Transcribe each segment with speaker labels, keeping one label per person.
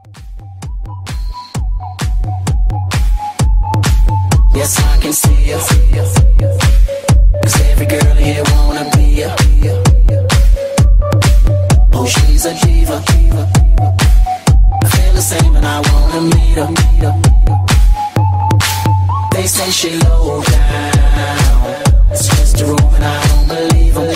Speaker 1: Yes, I can see ya. 'Cause every girl here wanna be ya. Oh, she's a diva. I feel the same and I wanna meet her. They say she low down. It's just a room and I don't believe them.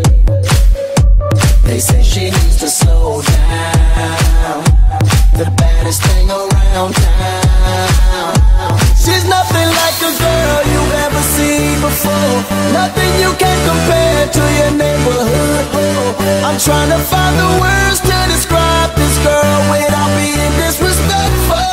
Speaker 1: They say she needs to slow down. The baddest thing around town. She's nothing like a girl you've ever seen before. Nothing you can compare to your neighborhood. I'm trying to find the words to describe this girl without being disrespectful.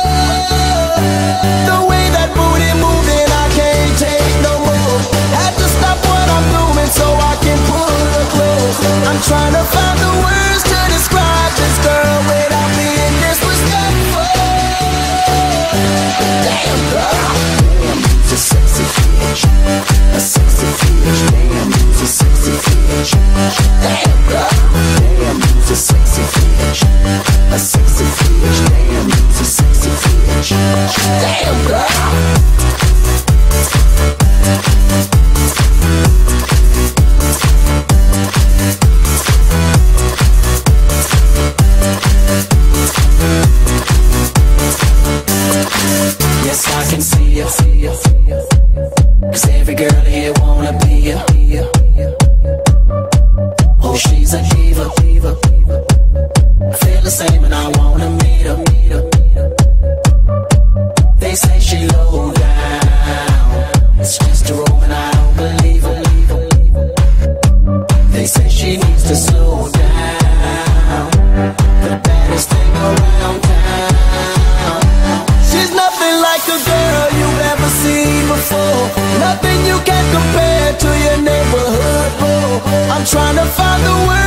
Speaker 1: The way that booty moving, I can't take no more. Had to stop what I'm doing so I can pull her close. I'm trying to find the words to describe this girl without being disrespectful. Damn girl, damn, you's a sexy bitch, a sexy bitch. Damn, you's a sexy bitch. Damn girl, damn, you's a sexy bitch, a sexy bitch. Damn, you's a sexy bitch. Damn girl. Yes, I can see ya. 'Cause every girl here wanna be ya. Oh, she's a diva. I feel the same and I wanna meet her. They say she low down. It's just a room and I don't believe her. They say she needs to slow down. The baddest thing around town. She's nothing like a girl you've ever seen before. Nothing you can compare to your neighborhood. I'm trying to find the words